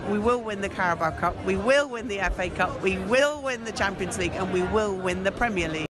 we will win the Carabao Cup, we will win the FA Cup, we will win the Champions League, and we will win the Premier League.